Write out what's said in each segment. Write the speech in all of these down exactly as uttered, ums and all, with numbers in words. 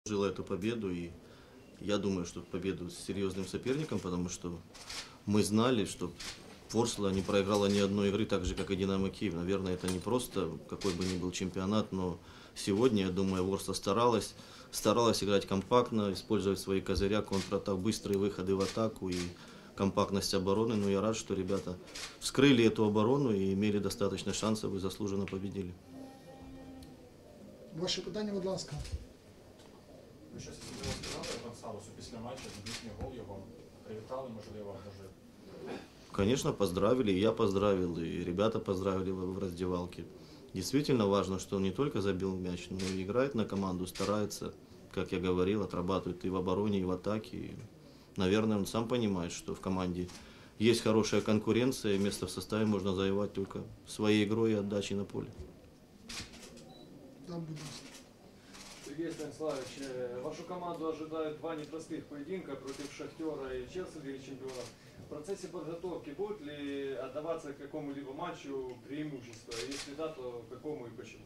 Жила эту победу, и я думаю, что победу с серьезным соперником, потому что мы знали, что Ворскла не проиграла ни одной игры, так же, как и Динамо Киев. Наверное, это не просто какой бы ни был чемпионат, но сегодня, я думаю, Ворскла старалась, старалась играть компактно, использовать свои козыря, контратак, быстрые выходы в атаку и компактность обороны. Но я рад, что ребята вскрыли эту оборону и имели достаточно шансов и заслуженно победили. Ваше питання, будь ласка. Ви щось особливо сказали Гонсалесу після матчу, забітний гол його привітали, можливо, може? Конечно, поздравили, и я поздравил, и ребята поздравили в раздевалке. Действительно важно, что он не только забил мяч, но и играет на команду, старается, как я говорил, отрабатывает и в обороне, и в атаке. И, наверное, он сам понимает, что в команде есть хорошая конкуренция, и место в составе можно завоевать только своей игрой и отдачей на поле. Да, будь ласка. Сергей Станиславович, вашу команду ожидают два непростых поединка против Шахтера и Челси в Лиге Чемпионов. В процессе подготовки будет ли отдаваться какому-либо матчу преимущество? Если да, то какому и почему?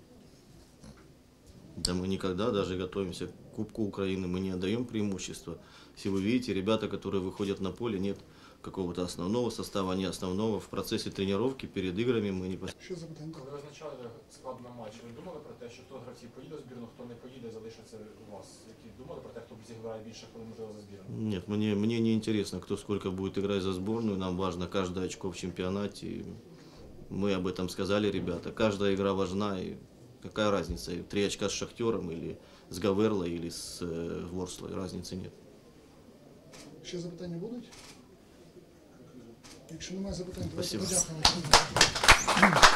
Да мы никогда даже готовимся к Кубку Украины, мы не отдаем преимущество. Если вы видите, ребята, которые выходят на поле, нет какого-то основного состава, не основного. В процессе тренировки перед играми мы не... Що за питання? Коли визначали склад на матч, ви думали про те, що хто з гравців поїде в збірну, хто не поїде, залишиться у вас? Які думали про те, хто зіграє більше, коли можливо за збірну? Нет, мне, мне не интересно, кто сколько будет играть за сборную. Нам важно каждое очко в чемпионате. И мы об этом сказали, ребята. Каждая игра важна. И какая разница, три очка с Шахтером, или с Гаверлой, или с э, Ворслой. Разницы нет. Ще запитання будуть? Якщо немає запитань, то Спасибо. подякуємо.